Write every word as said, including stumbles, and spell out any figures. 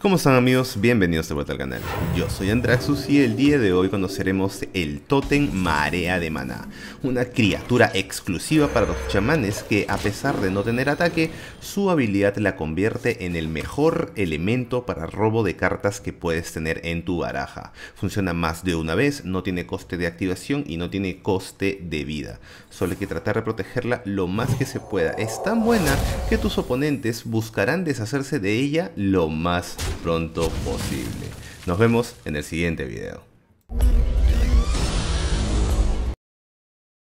¿Cómo están, amigos? Bienvenidos de vuelta al canal. Yo soy Andraxus y el día de hoy conoceremos el Tótem Marea de Maná, una criatura exclusiva para los chamanes que, a pesar de no tener ataque, su habilidad la convierte en el mejor elemento para robo de cartas que puedes tener en tu baraja. Funciona más de una vez, no tiene coste de activación y no tiene coste de vida. Solo hay que tratar de protegerla lo más que se pueda. Es tan buena que tus oponentes buscarán deshacerse de ella lo más pronto posible. Nos vemos en el siguiente video.